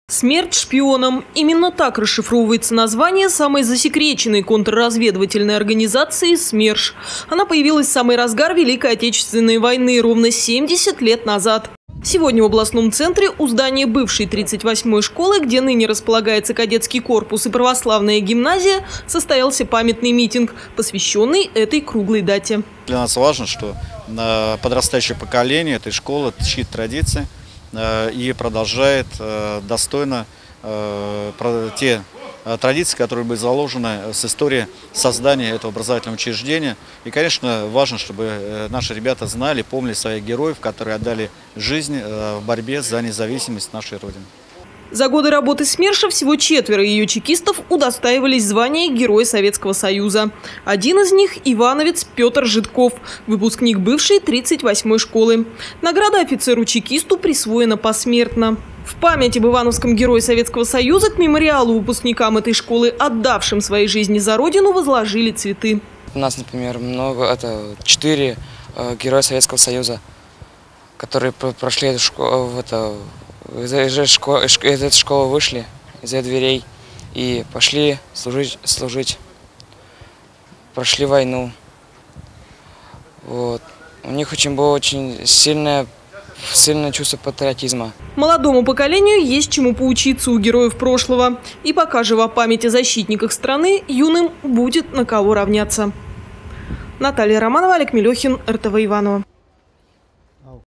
Смерть шпионам. Именно так расшифровывается название самой засекреченной контрразведывательной организации СМЕРШ. Она появилась в самый разгар Великой Отечественной войны ровно 70 лет назад. Сегодня в областном центре у здания бывшей 38-й школы, где ныне располагается кадетский корпус и православная гимназия, состоялся памятный митинг, посвященный этой круглой дате. Для нас важно, что подрастающее поколение этой школы чтит традиции и продолжает достойно те традиции, которые были заложены с истории создания этого образовательного учреждения. И, конечно, важно, чтобы наши ребята знали, помнили своих героев, которые отдали жизнь в борьбе за независимость нашей Родины. За годы работы СМЕРШа всего 4 ее чекистов удостаивались звания Героя Советского Союза. Один из них – ивановец Петр Жидков, выпускник бывшей 38-й школы. Награда офицеру-чекисту присвоена посмертно. В память об ивановском Герое Советского Союза к мемориалу выпускникам этой школы, отдавшим свои жизни за Родину, возложили цветы. У нас, например, 4 Героя Советского Союза, которые прошли эту школу, из этой школы вышли, из ее дверей и пошли служить, прошли войну. Вот. У них было очень сильное чувство патриотизма. Молодому поколению есть чему поучиться у героев прошлого. И пока жива память о защитниках страны, юным будет на кого равняться. Наталья Романова, Олег Мелехин, РТВ Иваново.